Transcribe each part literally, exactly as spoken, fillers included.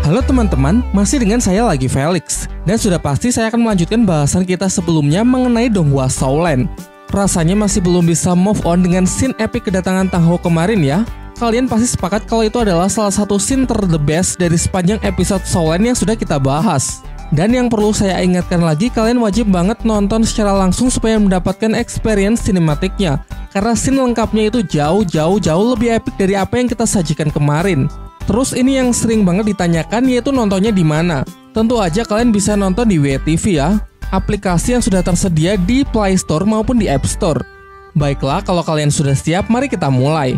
Halo teman-teman, masih dengan saya lagi Felix. Dan sudah pasti saya akan melanjutkan bahasan kita sebelumnya mengenai Donghua Soulland. Rasanya masih belum bisa move on dengan scene epic kedatangan Tang Hou kemarin ya. Kalian pasti sepakat kalau itu adalah salah satu scene ter-the best dari sepanjang episode Soulland yang sudah kita bahas. Dan yang perlu saya ingatkan lagi, kalian wajib banget nonton secara langsung supaya mendapatkan experience sinematiknya. Karena scene lengkapnya itu jauh-jauh-jauh lebih epic dari apa yang kita sajikan kemarin. Terus ini yang sering banget ditanyakan, yaitu nontonnya di mana. Tentu aja kalian bisa nonton di W T V ya, aplikasi yang sudah tersedia di Play Store maupun di App Store. Baiklah, kalau kalian sudah siap, mari kita mulai.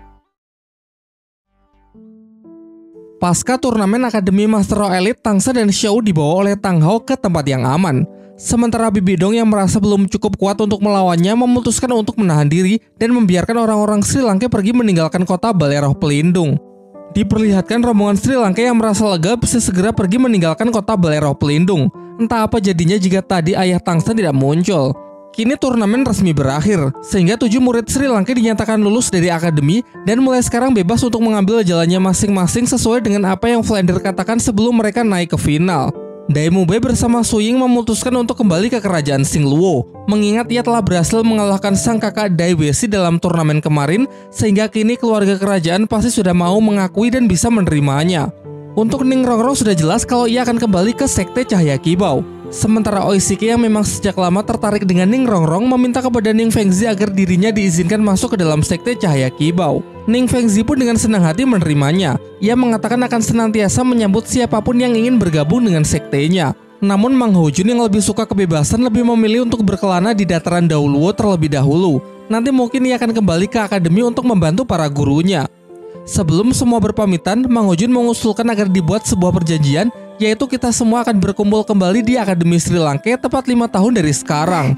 Pasca turnamen Akademi Master Roh Elite, Tang San dan Xiao dibawa oleh Tang Hou ke tempat yang aman. Sementara Bibi Dong yang merasa belum cukup kuat untuk melawannya memutuskan untuk menahan diri dan membiarkan orang-orang Sri Lanka pergi meninggalkan kota Balai Roh Pelindung. Diperlihatkan rombongan Sri Lanka yang merasa lega bisa segera pergi meninggalkan kota Balai Roh Pelindung. Entah apa jadinya jika tadi ayah Tang San tidak muncul. Kini turnamen resmi berakhir, sehingga tujuh murid Sri Lanka dinyatakan lulus dari akademi dan mulai sekarang bebas untuk mengambil jalannya masing-masing sesuai dengan apa yang Flander katakan sebelum mereka naik ke final. Dai Mubei bersama Su Ying memutuskan untuk kembali ke kerajaan Xingluo, mengingat ia telah berhasil mengalahkan sang kakak Dai Weixi dalam turnamen kemarin, sehingga kini keluarga kerajaan pasti sudah mau mengakui dan bisa menerimanya. Untuk Ning Rongrong sudah jelas kalau ia akan kembali ke Sekte Cahaya Kibau. Sementara Oishiki yang memang sejak lama tertarik dengan Ning Rongrong meminta kepada Ning Fengzi agar dirinya diizinkan masuk ke dalam Sekte Cahaya Kibau. Ning Fengzi pun dengan senang hati menerimanya. Ia mengatakan akan senantiasa menyambut siapapun yang ingin bergabung dengan sektenya. Namun Mang Hojun yang lebih suka kebebasan lebih memilih untuk berkelana di dataran Daoluo terlebih dahulu. Nanti mungkin ia akan kembali ke akademi untuk membantu para gurunya. Sebelum semua berpamitan, Mang Hojun mengusulkan agar dibuat sebuah perjanjian, yaitu kita semua akan berkumpul kembali di Akademi Sri Lanka tepat lima tahun dari sekarang.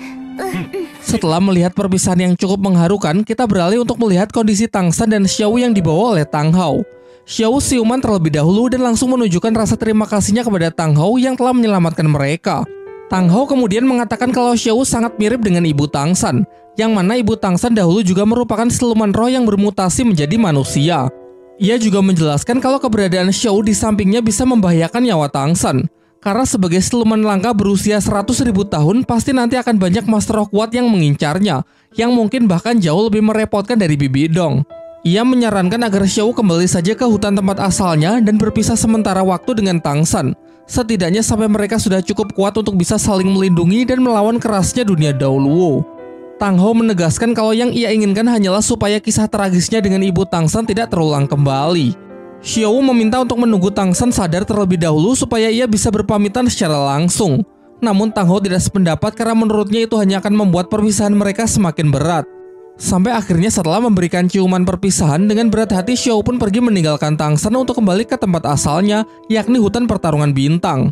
Setelah melihat perpisahan yang cukup mengharukan, kita beralih untuk melihat kondisi Tang San dan Xiao yang dibawa oleh Tang Hou. Xiao siuman terlebih dahulu dan langsung menunjukkan rasa terima kasihnya kepada Tang Hou yang telah menyelamatkan mereka. Tang Hou kemudian mengatakan kalau Xiao sangat mirip dengan ibu Tang San, yang mana ibu Tang San dahulu juga merupakan siluman roh yang bermutasi menjadi manusia. Ia juga menjelaskan kalau keberadaan Xiao di sampingnya bisa membahayakan nyawa Tang San. Karena sebagai siluman langka berusia seratus ribu tahun, pasti nanti akan banyak master roh kuat yang mengincarnya, yang mungkin bahkan jauh lebih merepotkan dari Bibi Dong. Ia menyarankan agar Xiao kembali saja ke hutan tempat asalnya dan berpisah sementara waktu dengan Tang San. Setidaknya sampai mereka sudah cukup kuat untuk bisa saling melindungi dan melawan kerasnya dunia Daoluo. Tang Hou menegaskan kalau yang ia inginkan hanyalah supaya kisah tragisnya dengan ibu Tang San tidak terulang kembali. Xiao meminta untuk menunggu Tang San sadar terlebih dahulu supaya ia bisa berpamitan secara langsung. Namun Tang Hou tidak sependapat karena menurutnya itu hanya akan membuat perpisahan mereka semakin berat. Sampai akhirnya setelah memberikan ciuman perpisahan, dengan berat hati Xiao pun pergi meninggalkan Tang San untuk kembali ke tempat asalnya, yakni hutan pertarungan bintang.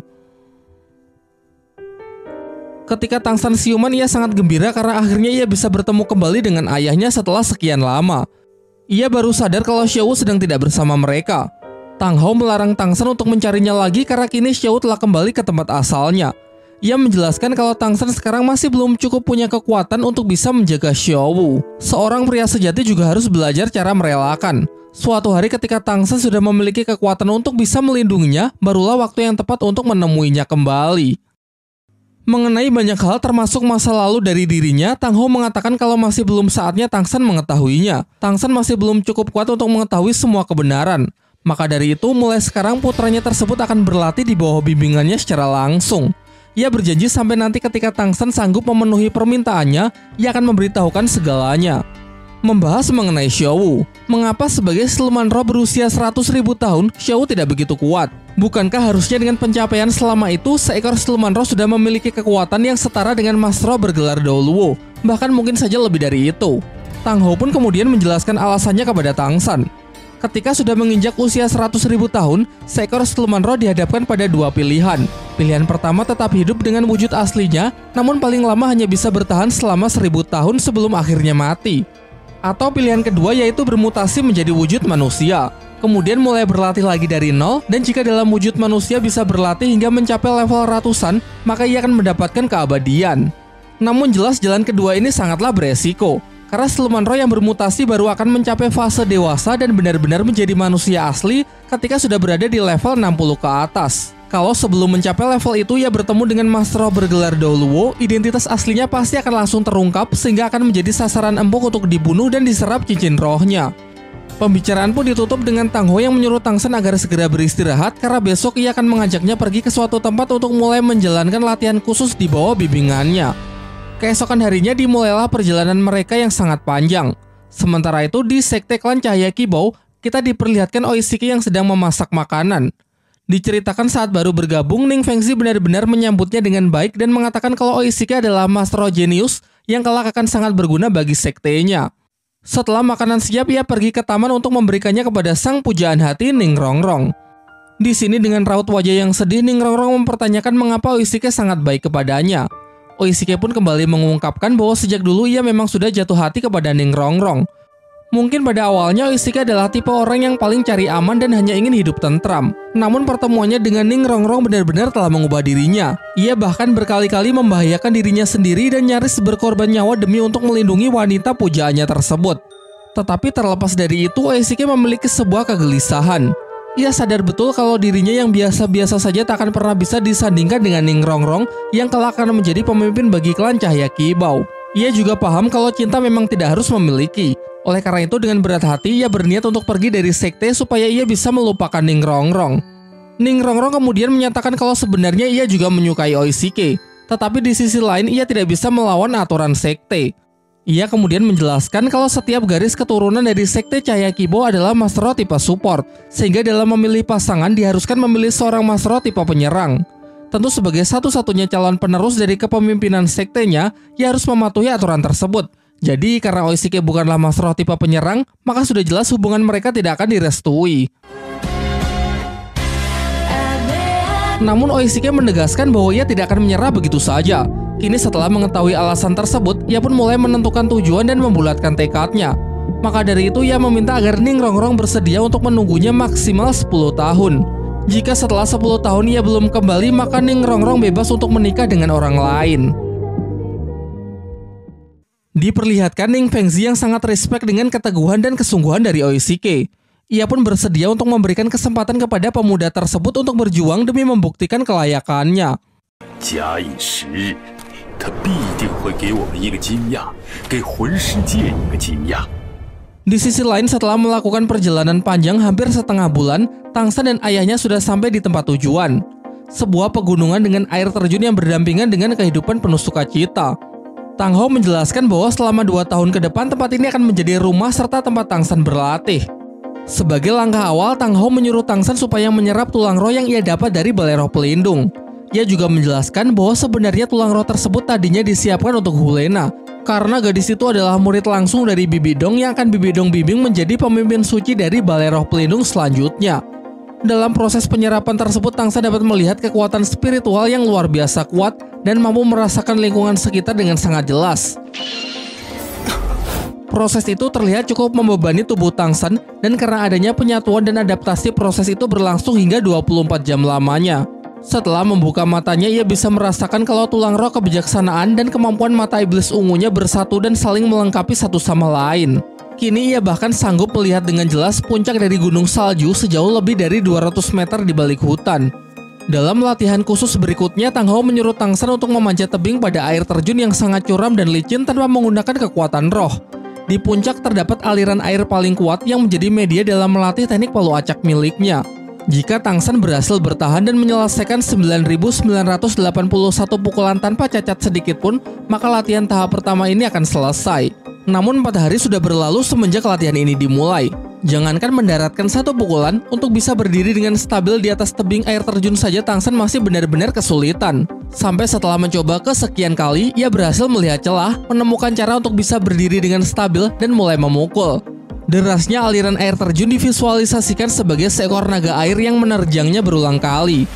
Ketika Tang San siuman, ia sangat gembira karena akhirnya ia bisa bertemu kembali dengan ayahnya setelah sekian lama. Ia baru sadar kalau Xiao sedang tidak bersama mereka. Tang Hou melarang Tang San untuk mencarinya lagi karena kini Xiao telah kembali ke tempat asalnya. Ia menjelaskan kalau Tang San sekarang masih belum cukup punya kekuatan untuk bisa menjaga Xiao. Seorang pria sejati juga harus belajar cara merelakan. Suatu hari ketika Tang San sudah memiliki kekuatan untuk bisa melindunginya, barulah waktu yang tepat untuk menemuinya kembali. Mengenai banyak hal termasuk masa lalu dari dirinya, Tang Hou mengatakan kalau masih belum saatnya Tang San mengetahuinya. Tang San masih belum cukup kuat untuk mengetahui semua kebenaran. Maka dari itu, mulai sekarang putranya tersebut akan berlatih di bawah bimbingannya secara langsung. Ia berjanji sampai nanti ketika Tang San sanggup memenuhi permintaannya, ia akan memberitahukan segalanya. Membahas mengenai Xiao, mengapa sebagai siluman roh berusia seratus ribu tahun, Xiao tidak begitu kuat? Bukankah harusnya dengan pencapaian selama itu, seekor siluman roh sudah memiliki kekuatan yang setara dengan master roh bergelar Daoluo, bahkan mungkin saja lebih dari itu? Tang Hou pun kemudian menjelaskan alasannya kepada Tang San. Ketika sudah menginjak usia seratus ribu tahun, seekor siluman roh dihadapkan pada dua pilihan. Pilihan pertama tetap hidup dengan wujud aslinya, namun paling lama hanya bisa bertahan selama seribu tahun sebelum akhirnya mati. Atau pilihan kedua yaitu bermutasi menjadi wujud manusia, kemudian mulai berlatih lagi dari nol, dan jika dalam wujud manusia bisa berlatih hingga mencapai level ratusan, maka ia akan mendapatkan keabadian. Namun jelas jalan kedua ini sangatlah beresiko, Karena siluman roh yang bermutasi baru akan mencapai fase dewasa dan benar-benar menjadi manusia asli ketika sudah berada di level enam puluh ke atas. Kalau sebelum mencapai level itu ia bertemu dengan Master Roh bergelar Douluo, identitas aslinya pasti akan langsung terungkap sehingga akan menjadi sasaran empuk untuk dibunuh dan diserap cincin rohnya. Pembicaraan pun ditutup dengan Tang Ho yang menyuruh Tang Sen agar segera beristirahat karena besok ia akan mengajaknya pergi ke suatu tempat untuk mulai menjalankan latihan khusus di bawah bimbingannya. Keesokan harinya dimulailah perjalanan mereka yang sangat panjang. Sementara itu di sekte klan Cahaya Kibou, kita diperlihatkan Oishiki yang sedang memasak makanan. Diceritakan saat baru bergabung, Ning Fengzi benar-benar menyambutnya dengan baik dan mengatakan kalau Oishiki adalah Master Roh jenius yang kelak akan sangat berguna bagi sektenya. Setelah makanan siap, ia pergi ke taman untuk memberikannya kepada sang pujaan hati Ning Rongrong. Di sini dengan raut wajah yang sedih, Ning Rongrong mempertanyakan mengapa Oishiki sangat baik kepadanya. Oishiki pun kembali mengungkapkan bahwa sejak dulu ia memang sudah jatuh hati kepada Ning Rongrong. Mungkin pada awalnya Oishiki adalah tipe orang yang paling cari aman dan hanya ingin hidup tentram. Namun pertemuannya dengan Ning Rongrong benar-benar telah mengubah dirinya. Ia bahkan berkali-kali membahayakan dirinya sendiri dan nyaris berkorban nyawa demi untuk melindungi wanita pujaannya tersebut. Tetapi terlepas dari itu, Oishiki memiliki sebuah kegelisahan. Ia sadar betul kalau dirinya yang biasa-biasa saja tak akan pernah bisa disandingkan dengan Ning Rongrong yang kelak akan menjadi pemimpin bagi klan Cahaya Kibou. Ia juga paham kalau cinta memang tidak harus memiliki. Oleh karena itu dengan berat hati ia berniat untuk pergi dari sekte supaya ia bisa melupakan Ning Rongrong. Ning Rongrong kemudian menyatakan kalau sebenarnya ia juga menyukai Oishiki, tetapi di sisi lain ia tidak bisa melawan aturan sekte. Ia kemudian menjelaskan kalau setiap garis keturunan dari sekte Cahaya Kibou adalah Master Roh tipe support, sehingga dalam memilih pasangan diharuskan memilih seorang Master Roh tipe penyerang. Tentu sebagai satu-satunya calon penerus dari kepemimpinan sektenya, ia harus mematuhi aturan tersebut. Jadi karena Oishiki bukanlah Master Roh tipe penyerang, maka sudah jelas hubungan mereka tidak akan direstui. Namun Oishiki menegaskan bahwa ia tidak akan menyerah begitu saja. Kini setelah mengetahui alasan tersebut, ia pun mulai menentukan tujuan dan membulatkan tekadnya. Maka dari itu ia meminta agar Ning Rongrong bersedia untuk menunggunya maksimal sepuluh tahun. Jika setelah sepuluh tahun ia belum kembali, maka Ning Rongrong bebas untuk menikah dengan orang lain. Diperlihatkan Ning Fengzi yang sangat respek dengan keteguhan dan kesungguhan dari Oishiki. Ia pun bersedia untuk memberikan kesempatan kepada pemuda tersebut untuk berjuang demi membuktikan kelayakannya. Di sisi lain, setelah melakukan perjalanan panjang hampir setengah bulan, Tang Sen dan ayahnya sudah sampai di tempat tujuan. Sebuah pegunungan dengan air terjun yang berdampingan dengan kehidupan penuh sukacita. Tang Ho menjelaskan bahwa selama dua tahun ke depan tempat ini akan menjadi rumah serta tempat Tang Sen berlatih. Sebagai langkah awal, Tang Ho menyuruh Tang Sen supaya menyerap tulang roh yang ia dapat dari balai roh pelindung. Ia juga menjelaskan bahwa sebenarnya tulang roh tersebut tadinya disiapkan untuk Hulena, karena gadis itu adalah murid langsung dari Bibi Dong yang akan Bibi Dong bimbing menjadi pemimpin suci dari balai roh pelindung selanjutnya. Dalam proses penyerapan tersebut, Tang Sen dapat melihat kekuatan spiritual yang luar biasa kuat dan mampu merasakan lingkungan sekitar dengan sangat jelas. Proses itu terlihat cukup membebani tubuh Tang Sen, dan karena adanya penyatuan dan adaptasi, proses itu berlangsung hingga dua puluh empat jam lamanya. Setelah membuka matanya, ia bisa merasakan kalau tulang roh kebijaksanaan dan kemampuan mata iblis ungunya bersatu dan saling melengkapi satu sama lain. Kini ia bahkan sanggup melihat dengan jelas puncak dari gunung salju sejauh lebih dari dua ratus meter di balik hutan. Dalam latihan khusus berikutnya, Tang Ho menyuruh Tang Sen untuk memanjat tebing pada air terjun yang sangat curam dan licin tanpa menggunakan kekuatan roh. Di puncak terdapat aliran air paling kuat yang menjadi media dalam melatih teknik palu acak miliknya. Jika Tang Sen berhasil bertahan dan menyelesaikan sembilan ribu sembilan ratus delapan puluh satu pukulan tanpa cacat sedikit pun, maka latihan tahap pertama ini akan selesai. Namun empat hari sudah berlalu semenjak latihan ini dimulai. Jangankan mendaratkan satu pukulan, untuk bisa berdiri dengan stabil di atas tebing air terjun saja Tang Sen masih benar-benar kesulitan. Sampai setelah mencoba kesekian kali, ia berhasil melihat celah, menemukan cara untuk bisa berdiri dengan stabil dan mulai memukul. Derasnya aliran air terjun divisualisasikan sebagai seekor naga air yang menerjangnya berulang kali.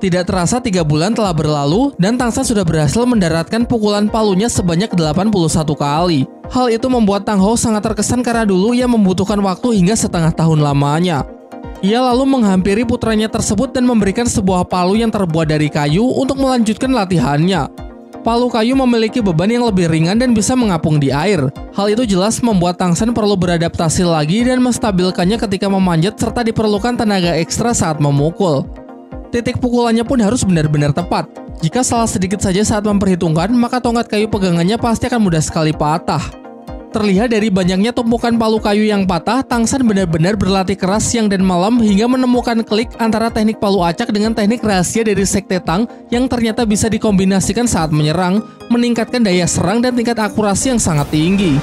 Tidak terasa tiga bulan telah berlalu dan Tang San sudah berhasil mendaratkan pukulan palunya sebanyak delapan puluh satu kali. Hal itu membuat Tang Hou sangat terkesan karena dulu ia membutuhkan waktu hingga setengah tahun lamanya. Ia lalu menghampiri putranya tersebut dan memberikan sebuah palu yang terbuat dari kayu untuk melanjutkan latihannya. Palu kayu memiliki beban yang lebih ringan dan bisa mengapung di air. Hal itu jelas membuat Tang San perlu beradaptasi lagi dan menstabilkannya ketika memanjat serta diperlukan tenaga ekstra saat memukul. Titik pukulannya pun harus benar-benar tepat. Jika salah sedikit saja saat memperhitungkan, maka tongkat kayu pegangannya pasti akan mudah sekali patah. Terlihat dari banyaknya tumpukan palu kayu yang patah, Tang San benar-benar berlatih keras siang dan malam hingga menemukan klik antara teknik palu acak dengan teknik rahasia dari Sekte Tang yang ternyata bisa dikombinasikan saat menyerang, meningkatkan daya serang dan tingkat akurasi yang sangat tinggi.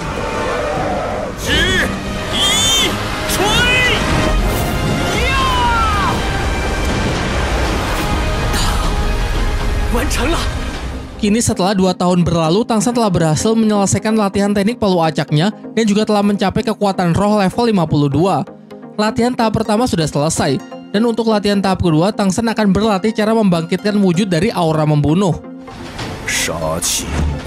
Kini setelah dua tahun berlalu, Tang San telah berhasil menyelesaikan latihan teknik palu acaknya dan juga telah mencapai kekuatan roh level lima puluh dua. Latihan tahap pertama sudah selesai, dan untuk latihan tahap kedua, Tang San akan berlatih cara membangkitkan wujud dari aura membunuh. Shachi.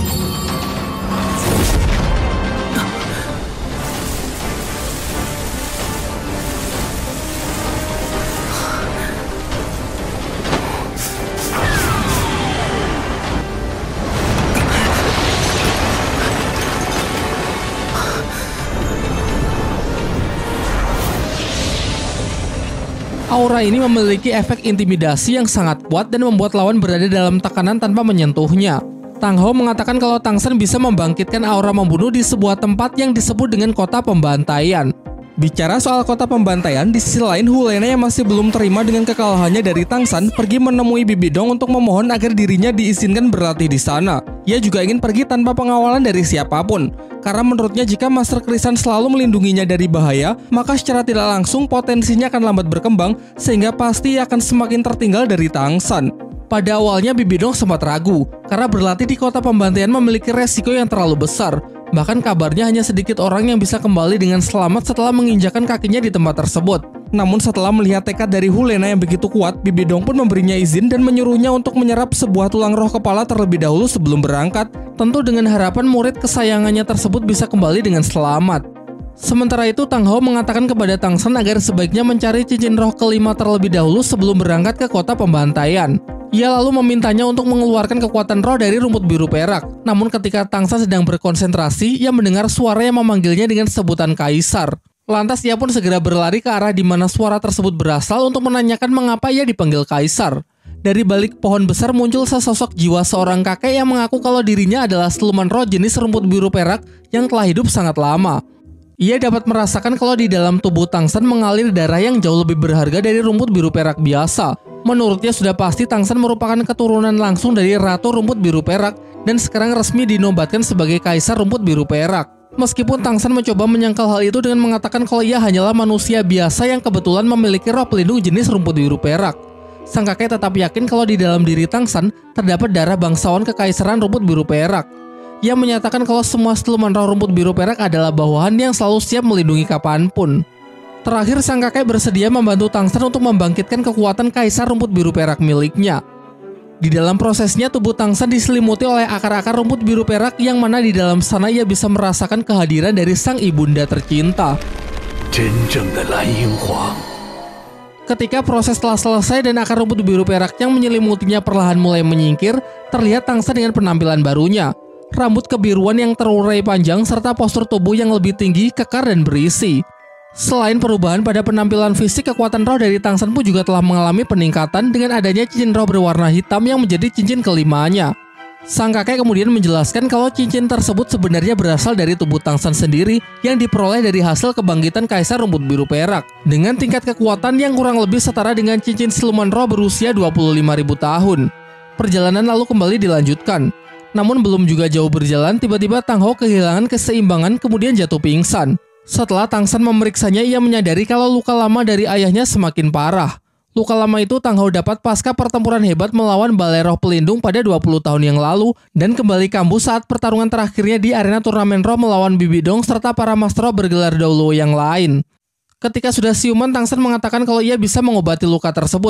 Aura ini memiliki efek intimidasi yang sangat kuat dan membuat lawan berada dalam tekanan tanpa menyentuhnya. Tang Hou mengatakan kalau Tang San bisa membangkitkan aura membunuh di sebuah tempat yang disebut dengan kota pembantaian. Bicara soal kota pembantaian, di sisi lain Hu Lena yang masih belum terima dengan kekalahannya dari Tang San pergi menemui Bibi Dong untuk memohon agar dirinya diizinkan berlatih di sana. Ia juga ingin pergi tanpa pengawalan dari siapapun, karena menurutnya jika Master Krisan selalu melindunginya dari bahaya, maka secara tidak langsung potensinya akan lambat berkembang sehingga pasti akan semakin tertinggal dari Tang San. Pada awalnya Bibi Dong sempat ragu, karena berlatih di kota pembantaian memiliki resiko yang terlalu besar. Bahkan kabarnya hanya sedikit orang yang bisa kembali dengan selamat setelah menginjakan kakinya di tempat tersebut. Namun setelah melihat tekad dari Hu Lena yang begitu kuat, Bibi Dong pun memberinya izin dan menyuruhnya untuk menyerap sebuah tulang roh kepala terlebih dahulu sebelum berangkat, tentu dengan harapan murid kesayangannya tersebut bisa kembali dengan selamat. Sementara itu, Tang Hou mengatakan kepada Tang San agar sebaiknya mencari cincin roh kelima terlebih dahulu sebelum berangkat ke kota pembantaian. Ia lalu memintanya untuk mengeluarkan kekuatan roh dari rumput biru perak. Namun ketika Tang San sedang berkonsentrasi, ia mendengar suara yang memanggilnya dengan sebutan Kaisar. Lantas ia pun segera berlari ke arah di mana suara tersebut berasal untuk menanyakan mengapa ia dipanggil Kaisar. Dari balik pohon besar muncul sesosok jiwa seorang kakek yang mengaku kalau dirinya adalah siluman roh jenis rumput biru perak yang telah hidup sangat lama. Ia dapat merasakan kalau di dalam tubuh Tang San mengalir darah yang jauh lebih berharga dari rumput biru perak biasa. Menurutnya sudah pasti Tang San merupakan keturunan langsung dari Ratu Rumput Biru Perak dan sekarang resmi dinobatkan sebagai Kaisar Rumput Biru Perak. Meskipun Tang San mencoba menyangkal hal itu dengan mengatakan kalau ia hanyalah manusia biasa yang kebetulan memiliki roh pelindung jenis rumput biru perak. Sang kakek tetap yakin kalau di dalam diri Tang San terdapat darah bangsawan kekaisaran rumput biru perak. Ia menyatakan kalau semua siluman roh rumput biru perak adalah bawahan yang selalu siap melindungi kapanpun. Terakhir, sang kakek bersedia membantu Tang San untuk membangkitkan kekuatan Kaisar Rumput Biru Perak miliknya. Di dalam prosesnya, tubuh Tang San diselimuti oleh akar-akar rumput biru perak yang mana di dalam sana ia bisa merasakan kehadiran dari sang ibunda tercinta. Ketika proses telah selesai dan akar rumput biru perak yang menyelimutinya perlahan mulai menyingkir, terlihat Tang San dengan penampilan barunya. Rambut kebiruan yang terurai panjang serta postur tubuh yang lebih tinggi, kekar dan berisi. Selain perubahan pada penampilan fisik, kekuatan roh dari Tang San pun juga telah mengalami peningkatan dengan adanya cincin roh berwarna hitam yang menjadi cincin kelimanya. Sang kakek kemudian menjelaskan kalau cincin tersebut sebenarnya berasal dari tubuh Tang San sendiri yang diperoleh dari hasil kebangkitan Kaisar Rumput Biru Perak dengan tingkat kekuatan yang kurang lebih setara dengan cincin siluman roh berusia dua puluh lima ribu tahun. Perjalanan lalu kembali dilanjutkan. Namun belum juga jauh berjalan, tiba-tiba Tang Hou kehilangan keseimbangan kemudian jatuh pingsan. Setelah Tang San memeriksanya, ia menyadari kalau luka lama dari ayahnya semakin parah. Luka lama itu Tang Hou dapat pasca pertempuran hebat melawan Balai Roh Pelindung pada dua puluh tahun yang lalu dan kembali kambuh saat pertarungan terakhirnya di arena turnamen roh melawan Bibi Dong serta para master roh bergelar Doulo yang lain. Ketika sudah siuman, Tang San mengatakan kalau ia bisa mengobati luka tersebut.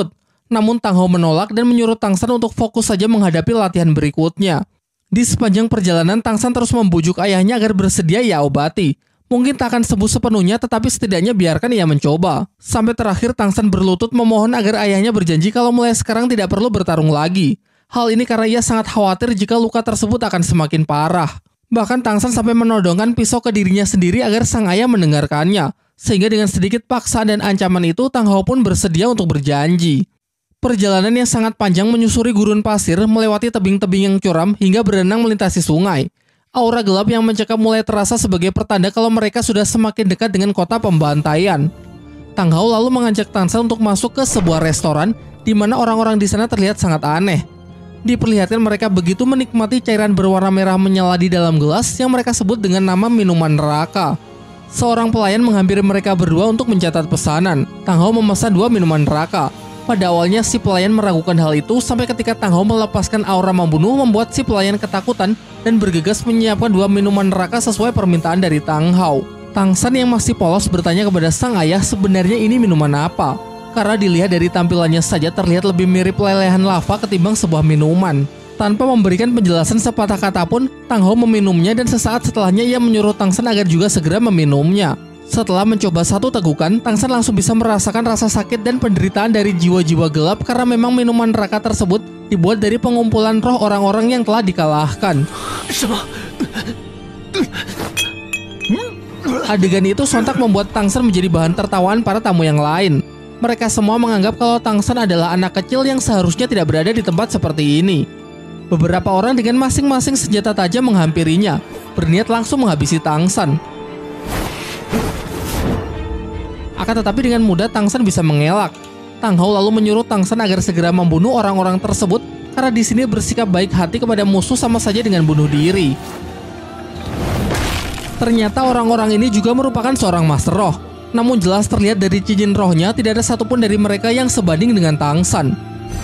Namun Tang Hao menolak dan menyuruh Tang San untuk fokus saja menghadapi latihan berikutnya. Di sepanjang perjalanan, Tang San terus membujuk ayahnya agar bersedia ia obati. Mungkin tak akan sembuh sepenuhnya, tetapi setidaknya biarkan ia mencoba. Sampai terakhir Tang San berlutut memohon agar ayahnya berjanji kalau mulai sekarang tidak perlu bertarung lagi. Hal ini karena ia sangat khawatir jika luka tersebut akan semakin parah. Bahkan Tang San sampai menodongkan pisau ke dirinya sendiri agar sang ayah mendengarkannya. Sehingga dengan sedikit paksaan dan ancaman itu, Tang Hao pun bersedia untuk berjanji. Perjalanan yang sangat panjang menyusuri gurun pasir, melewati tebing-tebing yang curam hingga berenang melintasi sungai. Aura gelap yang mencekam mulai terasa sebagai pertanda kalau mereka sudah semakin dekat dengan kota pembantaian. Tang Hao lalu mengajak Tang San untuk masuk ke sebuah restoran di mana orang-orang di sana terlihat sangat aneh. Diperlihatkan mereka begitu menikmati cairan berwarna merah menyala di dalam gelas yang mereka sebut dengan nama minuman neraka. Seorang pelayan menghampiri mereka berdua untuk mencatat pesanan. Tang Hao memesan dua minuman neraka. Pada awalnya si pelayan meragukan hal itu sampai ketika Tang Hao melepaskan aura membunuh membuat si pelayan ketakutan dan bergegas menyiapkan dua minuman neraka sesuai permintaan dari Tang Hao. Tang San yang masih polos bertanya kepada sang ayah sebenarnya ini minuman apa. Karena dilihat dari tampilannya saja terlihat lebih mirip lelehan lava ketimbang sebuah minuman. Tanpa memberikan penjelasan sepatah kata pun, Tang Hao meminumnya dan sesaat setelahnya ia menyuruh Tang San agar juga segera meminumnya. Setelah mencoba satu tegukan, Tang San langsung bisa merasakan rasa sakit dan penderitaan dari jiwa-jiwa gelap karena memang minuman neraka tersebut dibuat dari pengumpulan roh orang-orang yang telah dikalahkan. Adegan itu sontak membuat Tang San menjadi bahan tertawaan para tamu yang lain. Mereka semua menganggap kalau Tang San adalah anak kecil yang seharusnya tidak berada di tempat seperti ini. Beberapa orang dengan masing-masing senjata tajam menghampirinya, berniat langsung menghabisi Tang San. Akan tetapi dengan mudah Tang San bisa mengelak. Tang Hao lalu menyuruh Tang San agar segera membunuh orang-orang tersebut karena di sini bersikap baik hati kepada musuh sama saja dengan bunuh diri. Ternyata orang-orang ini juga merupakan seorang master roh. Namun jelas terlihat dari cincin rohnya tidak ada satupun dari mereka yang sebanding dengan Tang San.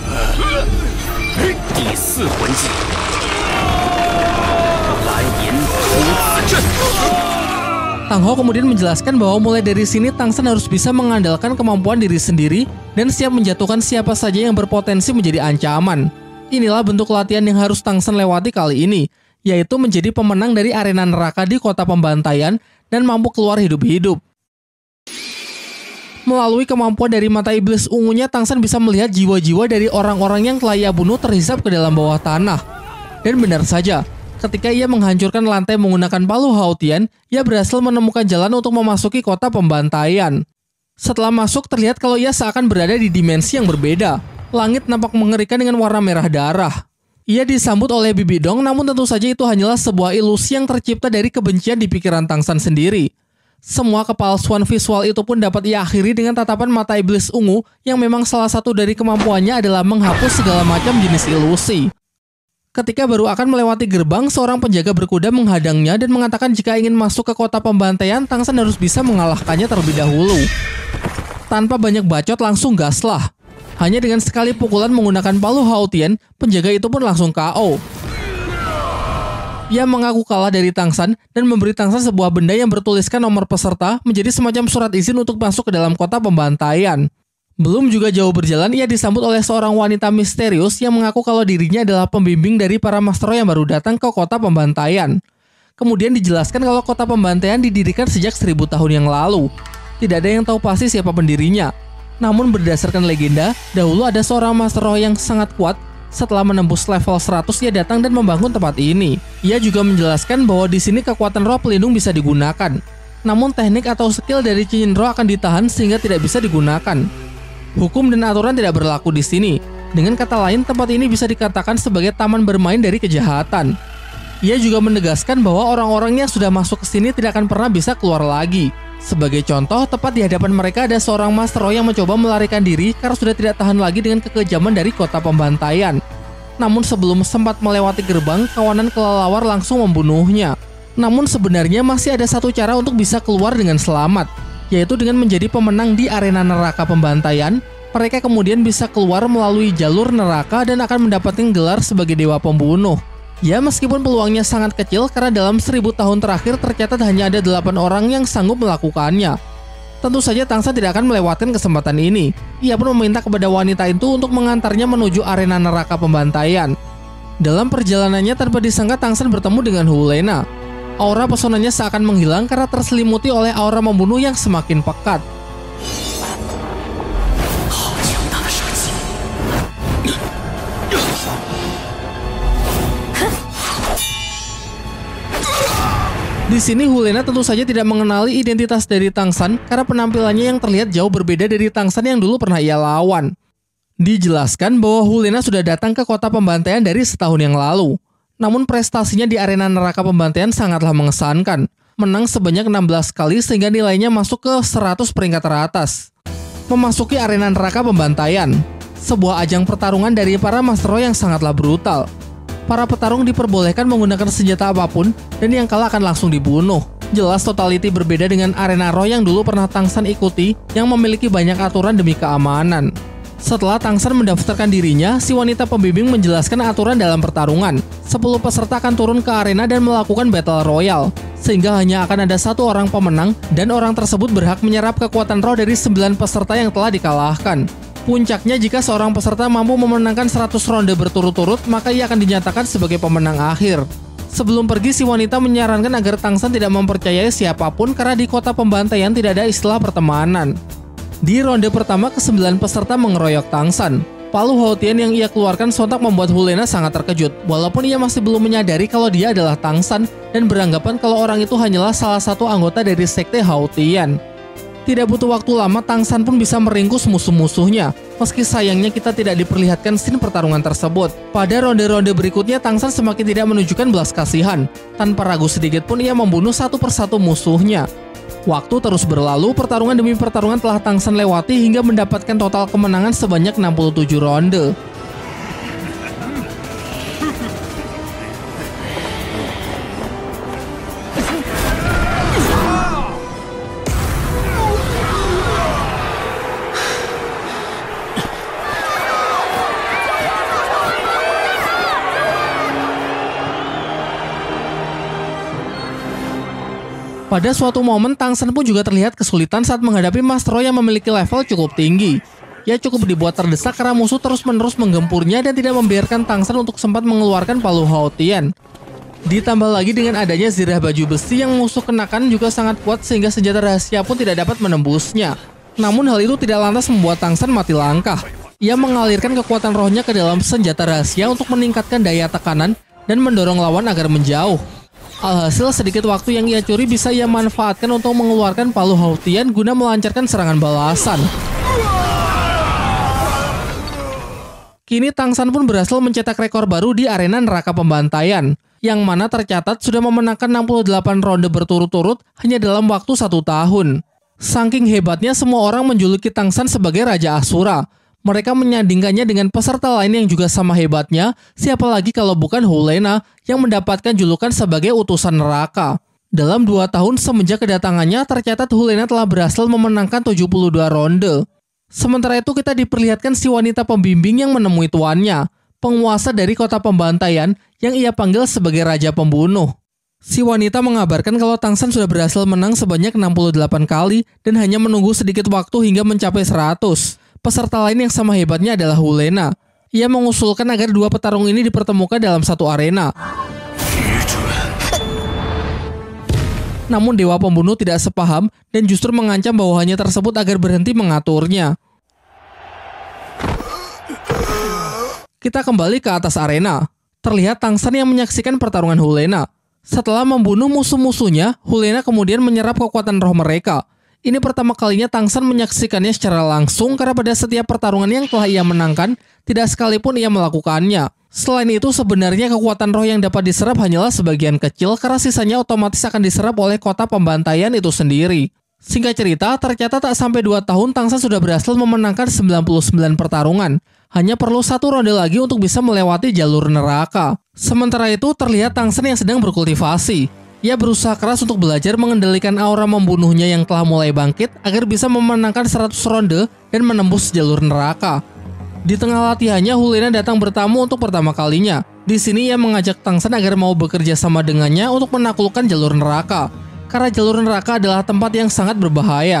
Tang Hao kemudian menjelaskan bahwa mulai dari sini Tang San harus bisa mengandalkan kemampuan diri sendiri dan siap menjatuhkan siapa saja yang berpotensi menjadi ancaman. Inilah bentuk latihan yang harus Tang San lewati kali ini, yaitu menjadi pemenang dari arena neraka di kota pembantaian dan mampu keluar hidup-hidup. Melalui kemampuan dari mata iblis ungunya, Tang San bisa melihat jiwa-jiwa dari orang-orang yang telah ia bunuh terhisap ke dalam bawah tanah. Dan benar saja, ketika ia menghancurkan lantai menggunakan palu Haotian, ia berhasil menemukan jalan untuk memasuki kota pembantaian. Setelah masuk, terlihat kalau ia seakan berada di dimensi yang berbeda. Langit nampak mengerikan dengan warna merah darah. Ia disambut oleh Bibi Dong, namun tentu saja itu hanyalah sebuah ilusi yang tercipta dari kebencian di pikiran Tang San sendiri. Semua kepalsuan visual itu pun dapat ia akhiri dengan tatapan mata iblis ungu yang memang salah satu dari kemampuannya adalah menghapus segala macam jenis ilusi. Ketika baru akan melewati gerbang, seorang penjaga berkuda menghadangnya dan mengatakan jika ingin masuk ke kota pembantaian, Tang San harus bisa mengalahkannya terlebih dahulu. Tanpa banyak bacot, langsung gaslah. Hanya dengan sekali pukulan menggunakan palu Haotian, penjaga itu pun langsung K O. Ia mengaku kalah dari Tang San dan memberi Tang San sebuah benda yang bertuliskan nomor peserta menjadi semacam surat izin untuk masuk ke dalam kota pembantaian. Belum juga jauh berjalan, ia disambut oleh seorang wanita misterius yang mengaku kalau dirinya adalah pembimbing dari para master yang baru datang ke kota pembantaian. Kemudian dijelaskan kalau kota pembantaian didirikan sejak seribu tahun yang lalu. Tidak ada yang tahu pasti siapa pendirinya. Namun berdasarkan legenda, dahulu ada seorang master roh yang sangat kuat. Setelah menembus level seratus, ia datang dan membangun tempat ini. Ia juga menjelaskan bahwa di sini kekuatan roh pelindung bisa digunakan. Namun teknik atau skill dari cincin roh akan ditahan sehingga tidak bisa digunakan. Hukum dan aturan tidak berlaku di sini. Dengan kata lain, tempat ini bisa dikatakan sebagai taman bermain dari kejahatan. Ia juga menegaskan bahwa orang-orang yang sudah masuk ke sini tidak akan pernah bisa keluar lagi. Sebagai contoh, tepat di hadapan mereka ada seorang master roh yang mencoba melarikan diri karena sudah tidak tahan lagi dengan kekejaman dari kota pembantaian. Namun sebelum sempat melewati gerbang, kawanan kelelawar langsung membunuhnya. Namun sebenarnya masih ada satu cara untuk bisa keluar dengan selamat, yaitu dengan menjadi pemenang di arena neraka pembantaian. Mereka kemudian bisa keluar melalui jalur neraka dan akan mendapatkan gelar sebagai dewa pembunuh. Ya, meskipun peluangnya sangat kecil karena dalam seribu tahun terakhir tercatat hanya ada delapan orang yang sanggup melakukannya. Tentu saja Tangsan tidak akan melewatkan kesempatan ini. Ia pun meminta kepada wanita itu untuk mengantarnya menuju arena neraka pembantaian. Dalam perjalanannya tanpa disangka Tangsan bertemu dengan Hulena. Aura pesonanya seakan menghilang karena terselimuti oleh aura membunuh yang semakin pekat. Di sini Hulena tentu saja tidak mengenali identitas dari Tangsan karena penampilannya yang terlihat jauh berbeda dari Tangsan yang dulu pernah ia lawan. Dijelaskan bahwa Hulena sudah datang ke kota pembantaian dari setahun yang lalu. Namun prestasinya di arena neraka pembantaian sangatlah mengesankan. Menang sebanyak enam belas kali sehingga nilainya masuk ke seratus peringkat teratas. Memasuki arena neraka pembantaian, sebuah ajang pertarungan dari para Master Roh yang sangatlah brutal. Para petarung diperbolehkan menggunakan senjata apapun dan yang kalah akan langsung dibunuh. Jelas totality berbeda dengan arena roh yang dulu pernah Tangsan ikuti yang memiliki banyak aturan demi keamanan. Setelah Tangsan mendaftarkan dirinya, si wanita pembimbing menjelaskan aturan dalam pertarungan. sepuluh peserta akan turun ke arena dan melakukan battle royale, sehingga hanya akan ada satu orang pemenang dan orang tersebut berhak menyerap kekuatan roh dari sembilan peserta yang telah dikalahkan. Puncaknya jika seorang peserta mampu memenangkan seratus ronde berturut-turut, maka ia akan dinyatakan sebagai pemenang akhir. Sebelum pergi, si wanita menyarankan agar Tangsan tidak mempercayai siapapun karena di kota pembantaian tidak ada istilah pertemanan. Di ronde pertama, kesembilan peserta mengeroyok Tangsan. Palu Haotian yang ia keluarkan sontak membuat Hulena sangat terkejut, walaupun ia masih belum menyadari kalau dia adalah Tangsan dan beranggapan kalau orang itu hanyalah salah satu anggota dari sekte Haotian. Tidak butuh waktu lama, Tangsan pun bisa meringkus musuh-musuhnya. Meski sayangnya kita tidak diperlihatkan scene pertarungan tersebut. Pada ronde-ronde berikutnya, Tangsan semakin tidak menunjukkan belas kasihan. Tanpa ragu sedikit pun ia membunuh satu persatu musuhnya. Waktu terus berlalu, pertarungan demi pertarungan telah Tangsan lewati hingga mendapatkan total kemenangan sebanyak enam puluh tujuh ronde. Pada suatu momen, Tangsan pun juga terlihat kesulitan saat menghadapi Master Roh yang memiliki level cukup tinggi. Ia cukup dibuat terdesak karena musuh terus-menerus menggempurnya dan tidak membiarkan Tangsan untuk sempat mengeluarkan Palu Haotian. Ditambah lagi dengan adanya zirah baju besi yang musuh kenakan juga sangat kuat sehingga senjata rahasia pun tidak dapat menembusnya. Namun hal itu tidak lantas membuat Tangsan mati langkah. Ia mengalirkan kekuatan rohnya ke dalam senjata rahasia untuk meningkatkan daya tekanan dan mendorong lawan agar menjauh. Alhasil sedikit waktu yang ia curi bisa ia manfaatkan untuk mengeluarkan Palu Haotian guna melancarkan serangan balasan. Kini Tangsan pun berhasil mencetak rekor baru di arena neraka pembantaian, yang mana tercatat sudah memenangkan enam puluh delapan ronde berturut-turut hanya dalam waktu satu tahun. Saking hebatnya, semua orang menjuluki Tangsan sebagai Raja Asura. Mereka menyandingkannya dengan peserta lain yang juga sama hebatnya, siapa lagi kalau bukan Hulena yang mendapatkan julukan sebagai utusan neraka. Dalam dua tahun semenjak kedatangannya, tercatat Hulena telah berhasil memenangkan tujuh puluh dua ronde. Sementara itu kita diperlihatkan si wanita pembimbing yang menemui tuannya, penguasa dari kota pembantaian yang ia panggil sebagai Raja Pembunuh. Si wanita mengabarkan kalau Tangsan sudah berhasil menang sebanyak enam puluh delapan kali dan hanya menunggu sedikit waktu hingga mencapai seratus. Peserta lain yang sama hebatnya adalah Hulena. Ia mengusulkan agar dua petarung ini dipertemukan dalam satu arena. Namun Dewa Pembunuh tidak sepaham dan justru mengancam bawahannya tersebut agar berhenti mengaturnya. Kita kembali ke atas arena. Terlihat Tangsan yang menyaksikan pertarungan Hulena. Setelah membunuh musuh-musuhnya, Hulena kemudian menyerap kekuatan roh mereka. Ini pertama kalinya Tangsan menyaksikannya secara langsung karena pada setiap pertarungan yang telah ia menangkan, tidak sekalipun ia melakukannya. Selain itu, sebenarnya kekuatan roh yang dapat diserap hanyalah sebagian kecil karena sisanya otomatis akan diserap oleh kota pembantaian itu sendiri. Singkat cerita, tercatat tak sampai dua tahun Tangsan sudah berhasil memenangkan sembilan puluh sembilan pertarungan. Hanya perlu satu ronde lagi untuk bisa melewati jalur neraka. Sementara itu, terlihat Tangsan yang sedang berkultivasi. Ia berusaha keras untuk belajar mengendalikan aura membunuhnya yang telah mulai bangkit agar bisa memenangkan seratus ronde dan menembus jalur neraka. Di tengah latihannya, Hulena datang bertamu untuk pertama kalinya. Di sini ia mengajak Tangsan agar mau bekerja sama dengannya untuk menaklukkan jalur neraka. Karena jalur neraka adalah tempat yang sangat berbahaya.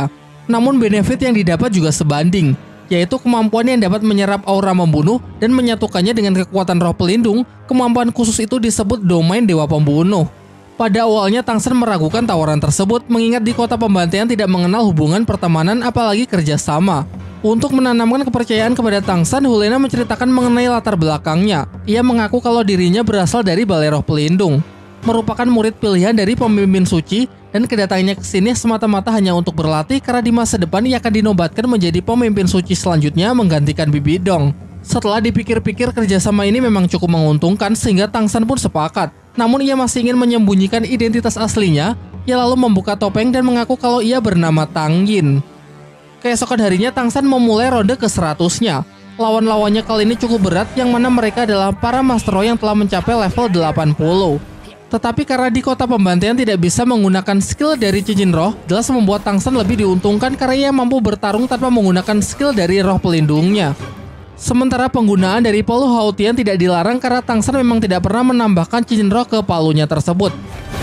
Namun benefit yang didapat juga sebanding, yaitu kemampuan yang dapat menyerap aura membunuh dan menyatukannya dengan kekuatan roh pelindung. Kemampuan khusus itu disebut domain dewa pembunuh. Pada awalnya Tang Shen meragukan tawaran tersebut, mengingat di kota pembantaian tidak mengenal hubungan pertemanan apalagi kerjasama. Untuk menanamkan kepercayaan kepada Tang Shen, Hulena menceritakan mengenai latar belakangnya. Ia mengaku kalau dirinya berasal dari Balai Roh Pelindung, merupakan murid pilihan dari pemimpin suci, dan kedatangannya ke sini semata-mata hanya untuk berlatih karena di masa depan ia akan dinobatkan menjadi pemimpin suci selanjutnya menggantikan Bibi Dong. Setelah dipikir-pikir, kerjasama ini memang cukup menguntungkan sehingga Tang Shen pun sepakat. Namun ia masih ingin menyembunyikan identitas aslinya. Ia lalu membuka topeng dan mengaku kalau ia bernama Tang Yin. Keesokan harinya Tang Shen memulai ronde ke seratusnya. Lawan-lawannya kali ini cukup berat, yang mana mereka adalah para Master Roh yang telah mencapai level delapan puluh. Tetapi karena di kota pembantaian tidak bisa menggunakan skill dari cincin roh, jelas membuat Tang Shen lebih diuntungkan karena ia mampu bertarung tanpa menggunakan skill dari roh pelindungnya. Sementara penggunaan dari palu Haotian tidak dilarang karena Tang Shen memang tidak pernah menambahkan cincin roh ke palunya tersebut.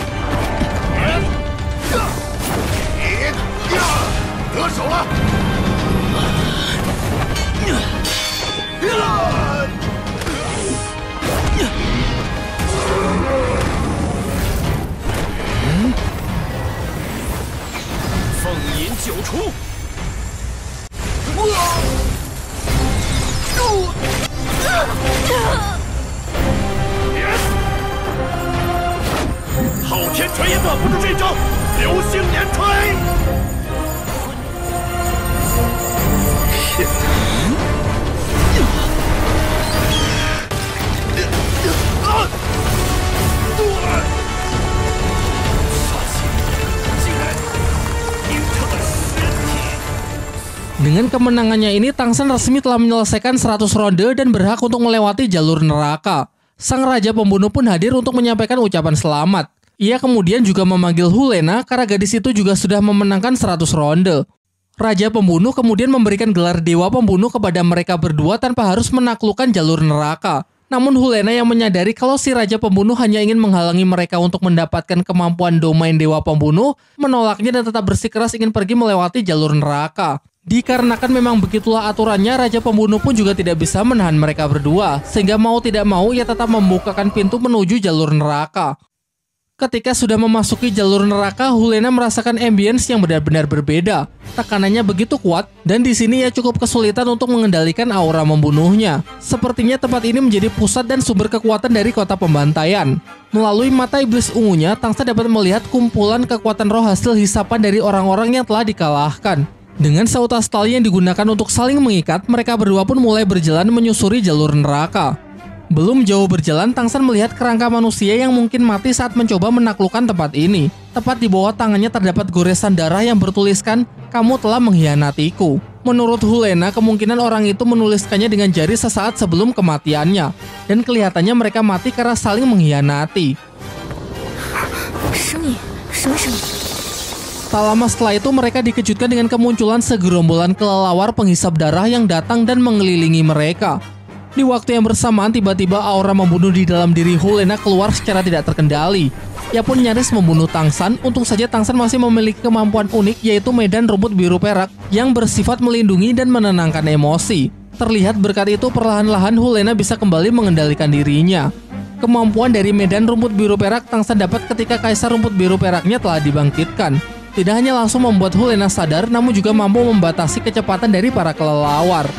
Dengan kemenangannya ini, Tang Shen resmi telah menyelesaikan seratus ronde dan berhak untuk melewati jalur neraka. Sang Raja Pembunuh pun hadir untuk menyampaikan ucapan selamat. Ia kemudian juga memanggil Hulena karena gadis itu juga sudah memenangkan seratus ronde. Raja Pembunuh kemudian memberikan gelar Dewa Pembunuh kepada mereka berdua tanpa harus menaklukkan jalur neraka. Namun Hulena yang menyadari kalau si Raja Pembunuh hanya ingin menghalangi mereka untuk mendapatkan kemampuan domain Dewa Pembunuh, menolaknya dan tetap bersikeras ingin pergi melewati jalur neraka. Dikarenakan memang begitulah aturannya, Raja Pembunuh pun juga tidak bisa menahan mereka berdua, sehingga mau tidak mau ia tetap membukakan pintu menuju jalur neraka. Ketika sudah memasuki jalur neraka, Hulena merasakan ambience yang benar-benar berbeda. Tekanannya begitu kuat, dan di sini ia cukup kesulitan untuk mengendalikan aura membunuhnya. Sepertinya tempat ini menjadi pusat dan sumber kekuatan dari kota pembantaian. Melalui mata iblis ungunya, Tang Shen dapat melihat kumpulan kekuatan roh hasil hisapan dari orang-orang yang telah dikalahkan. Dengan seutas tali yang digunakan untuk saling mengikat, mereka berdua pun mulai berjalan menyusuri jalur neraka. Belum jauh berjalan, Tang Shen melihat kerangka manusia yang mungkin mati saat mencoba menaklukkan tempat ini. Tepat di bawah tangannya terdapat goresan darah yang bertuliskan, "Kamu telah mengkhianatiku." Menurut Hulena, kemungkinan orang itu menuliskannya dengan jari sesaat sebelum kematiannya. Dan kelihatannya mereka mati karena saling mengkhianati. Tak lama setelah itu mereka dikejutkan dengan kemunculan segerombolan kelelawar penghisap darah yang datang dan mengelilingi mereka. Di waktu yang bersamaan, tiba-tiba aura membunuh di dalam diri Hulena keluar secara tidak terkendali. Ia pun nyaris membunuh Tang Shen. Untung saja Tang Shen masih memiliki kemampuan unik, yaitu medan rumput biru perak yang bersifat melindungi dan menenangkan emosi. Terlihat berkat itu perlahan-lahan Hulena bisa kembali mengendalikan dirinya. Kemampuan dari medan rumput biru perak Tang Shen dapat ketika kaisar rumput biru peraknya telah dibangkitkan. Tidak hanya langsung membuat Hulena sadar, namun juga mampu membatasi kecepatan dari para kelelawar.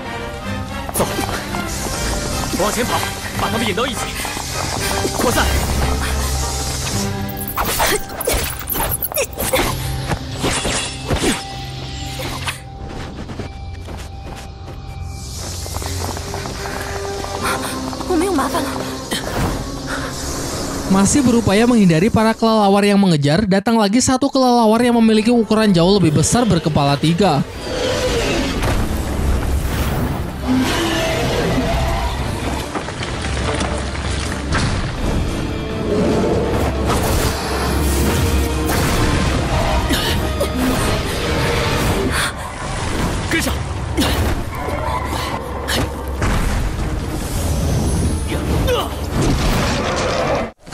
Masih berupaya menghindari para kelelawar yang mengejar, datang lagi satu kelelawar yang memiliki ukuran jauh lebih besar berkepala tiga.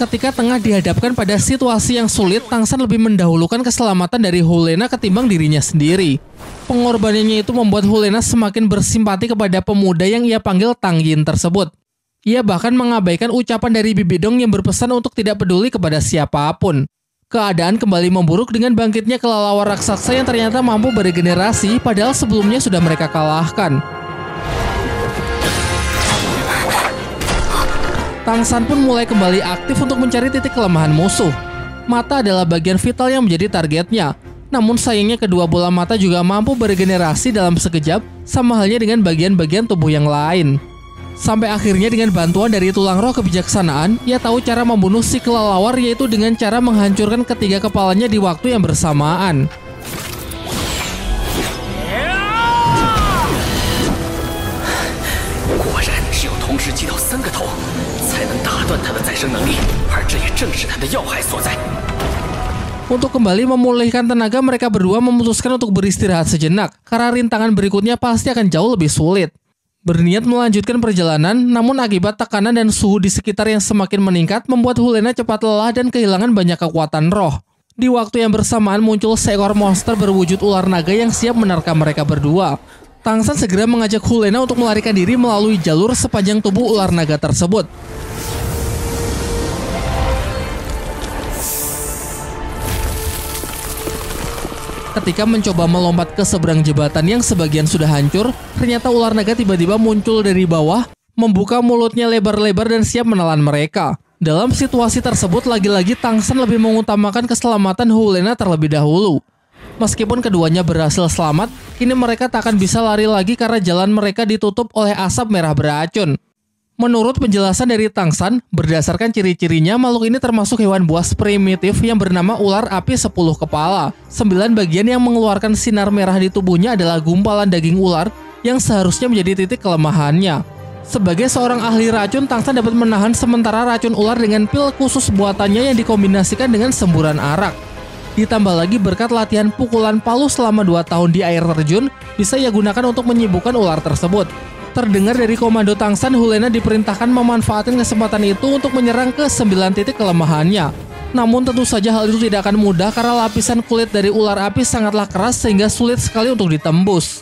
Ketika tengah dihadapkan pada situasi yang sulit, Tang San lebih mendahulukan keselamatan dari Helena ketimbang dirinya sendiri. Pengorbanannya itu membuat Helena semakin bersimpati kepada pemuda yang ia panggil Tang Yin tersebut. Ia bahkan mengabaikan ucapan dari Bibi Dong yang berpesan untuk tidak peduli kepada siapapun. Keadaan kembali memburuk dengan bangkitnya kelelawar raksasa yang ternyata mampu beregenerasi, padahal sebelumnya sudah mereka kalahkan. Tang San pun mulai kembali aktif untuk mencari titik kelemahan musuh. Mata adalah bagian vital yang menjadi targetnya. Namun sayangnya kedua bola mata juga mampu beregenerasi dalam sekejap, sama halnya dengan bagian-bagian tubuh yang lain. Sampai akhirnya dengan bantuan dari tulang roh kebijaksanaan, ia tahu cara membunuh si kelelawar, yaitu dengan cara menghancurkan ketiga kepalanya di waktu yang bersamaan. Untuk kembali memulihkan tenaga, mereka berdua memutuskan untuk beristirahat sejenak, karena rintangan berikutnya pasti akan jauh lebih sulit. Berniat melanjutkan perjalanan, namun akibat tekanan dan suhu di sekitar yang semakin meningkat membuat Helena cepat lelah dan kehilangan banyak kekuatan roh. Di waktu yang bersamaan muncul seekor monster berwujud ular naga yang siap menerkam mereka berdua. Tang San segera mengajak Helena untuk melarikan diri melalui jalur sepanjang tubuh ular naga tersebut. Ketika mencoba melompat ke seberang jembatan yang sebagian sudah hancur, ternyata ular naga tiba-tiba muncul dari bawah, membuka mulutnya lebar-lebar dan siap menelan mereka. Dalam situasi tersebut, lagi-lagi Tang San lebih mengutamakan keselamatan Helena terlebih dahulu. Meskipun keduanya berhasil selamat, kini mereka tak akan bisa lari lagi karena jalan mereka ditutup oleh asap merah beracun. Menurut penjelasan dari Tang San, berdasarkan ciri-cirinya, makhluk ini termasuk hewan buas primitif yang bernama ular api sepuluh kepala. Sembilan bagian yang mengeluarkan sinar merah di tubuhnya adalah gumpalan daging ular yang seharusnya menjadi titik kelemahannya. Sebagai seorang ahli racun, Tang San dapat menahan sementara racun ular dengan pil khusus buatannya yang dikombinasikan dengan semburan arak. Ditambah lagi berkat latihan pukulan palu selama dua tahun di air terjun, bisa ia gunakan untuk menyibukkan ular tersebut. Terdengar dari komando Tang San, Helena diperintahkan memanfaatkan kesempatan itu untuk menyerang ke sembilan titik kelemahannya. Namun tentu saja hal itu tidak akan mudah karena lapisan kulit dari ular api sangatlah keras sehingga sulit sekali untuk ditembus.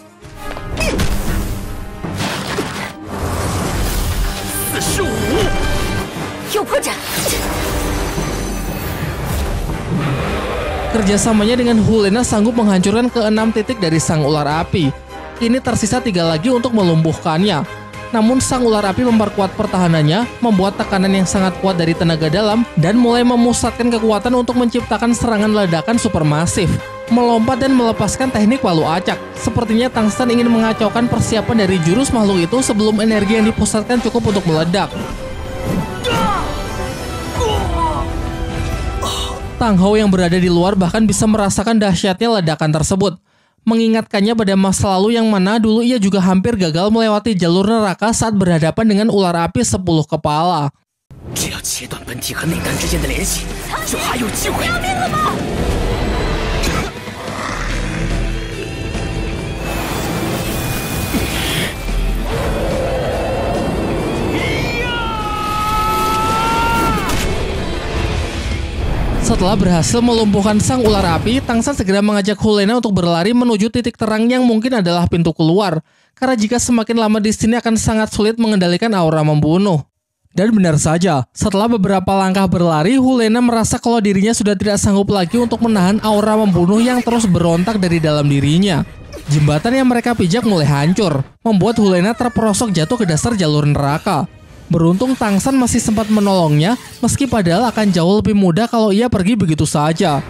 Kerjasamanya dengan Helena sanggup menghancurkan keenam titik dari sang ular api. Kini tersisa tiga lagi untuk melumpuhkannya. Namun sang ular api memperkuat pertahanannya, membuat tekanan yang sangat kuat dari tenaga dalam, dan mulai memusatkan kekuatan untuk menciptakan serangan ledakan supermasif. Melompat dan melepaskan teknik palu acak. Sepertinya Tang San ingin mengacaukan persiapan dari jurus makhluk itu sebelum energi yang dipusatkan cukup untuk meledak. Tang Hao yang berada di luar bahkan bisa merasakan dahsyatnya ledakan tersebut. Mengingatkannya pada masa lalu yang mana dulu ia juga hampir gagal melewati jalur neraka saat berhadapan dengan ular api sepuluh kepala. Setelah berhasil melumpuhkan sang ular api, Tang San segera mengajak Helena untuk berlari menuju titik terang yang mungkin adalah pintu keluar. Karena jika semakin lama di sini akan sangat sulit mengendalikan aura membunuh. Dan benar saja, setelah beberapa langkah berlari, Helena merasa kalau dirinya sudah tidak sanggup lagi untuk menahan aura membunuh yang terus berontak dari dalam dirinya. Jembatan yang mereka pijak mulai hancur, membuat Helena terperosok jatuh ke dasar jalur neraka. Beruntung Tang San masih sempat menolongnya, meski padahal akan jauh lebih mudah kalau ia pergi begitu saja.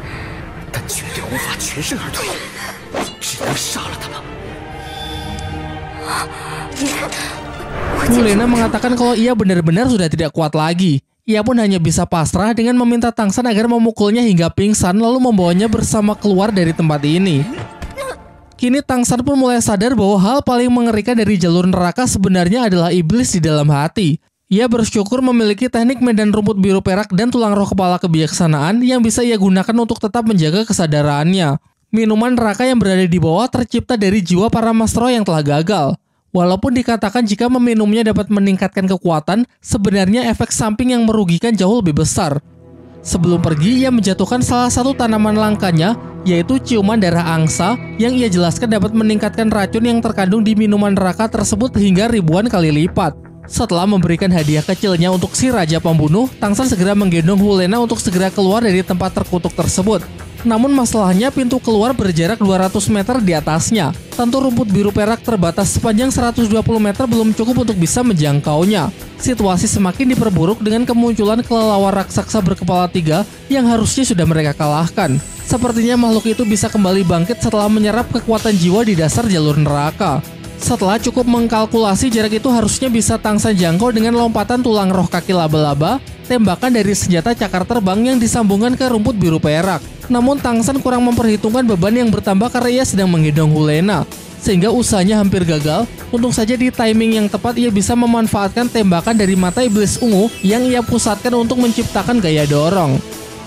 Helena mengatakan kalau ia benar-benar sudah tidak kuat lagi. Ia pun hanya bisa pasrah dengan meminta Tang San agar memukulnya hingga pingsan lalu membawanya bersama keluar dari tempat ini. Kini Tang San pun mulai sadar bahwa hal paling mengerikan dari jalur neraka sebenarnya adalah iblis di dalam hati. Ia bersyukur memiliki teknik medan rumput biru perak dan tulang roh kepala kebijaksanaan yang bisa ia gunakan untuk tetap menjaga kesadarannya. Minuman neraka yang berada di bawah tercipta dari jiwa para master yang telah gagal. Walaupun dikatakan jika meminumnya dapat meningkatkan kekuatan, sebenarnya efek samping yang merugikan jauh lebih besar. Sebelum pergi, ia menjatuhkan salah satu tanaman langkanya, yaitu ciuman darah angsa, yang ia jelaskan dapat meningkatkan racun yang terkandung di minuman neraka tersebut hingga ribuan kali lipat. Setelah memberikan hadiah kecilnya untuk si Raja Pembunuh, Tangsan segera menggendong Hulena untuk segera keluar dari tempat terkutuk tersebut. Namun masalahnya pintu keluar berjarak dua ratus meter di atasnya. Tentu rumput biru perak terbatas sepanjang seratus dua puluh meter belum cukup untuk bisa menjangkaunya. Situasi semakin diperburuk dengan kemunculan kelelawar raksasa berkepala tiga yang harusnya sudah mereka kalahkan. Sepertinya makhluk itu bisa kembali bangkit setelah menyerap kekuatan jiwa di dasar jalur neraka. Setelah cukup mengkalkulasi jarak itu harusnya bisa Tangsan jangkau dengan lompatan tulang roh kaki laba-laba, tembakan dari senjata cakar terbang yang disambungkan ke rumput biru perak. Namun Tangsan kurang memperhitungkan beban yang bertambah karena ia sedang menggendong Hulena, sehingga usahanya hampir gagal. Untung saja di timing yang tepat ia bisa memanfaatkan tembakan dari mata iblis ungu yang ia pusatkan untuk menciptakan gaya dorong.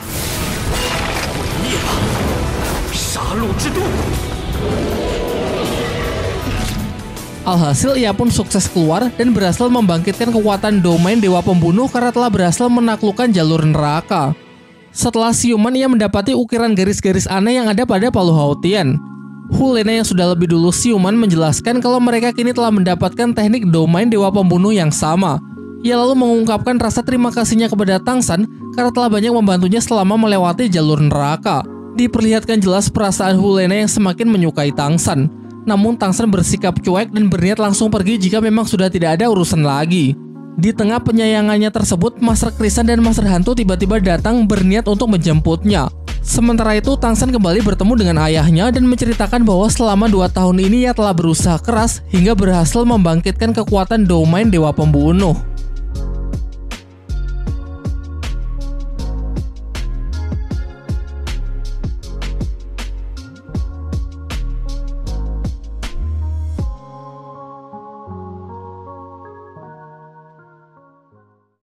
Alhasil ia pun sukses keluar dan berhasil membangkitkan kekuatan domain Dewa Pembunuh karena telah berhasil menaklukkan jalur neraka. Setelah siuman, ia mendapati ukiran garis-garis aneh yang ada pada Palu Hautian. Hulena yang sudah lebih dulu siuman menjelaskan kalau mereka kini telah mendapatkan teknik domain Dewa Pembunuh yang sama. Ia lalu mengungkapkan rasa terima kasihnya kepada Tangsan karena telah banyak membantunya selama melewati jalur neraka. Diperlihatkan jelas perasaan Hulena yang semakin menyukai Tangsan. Namun Tangsan bersikap cuek dan berniat langsung pergi jika memang sudah tidak ada urusan lagi. Di tengah penyayangannya tersebut, Master Krisan dan Master Hantu tiba-tiba datang berniat untuk menjemputnya. Sementara itu, Tangsan kembali bertemu dengan ayahnya dan menceritakan bahwa selama dua tahun ini ia telah berusaha keras hingga berhasil membangkitkan kekuatan domain Dewa Pembunuh.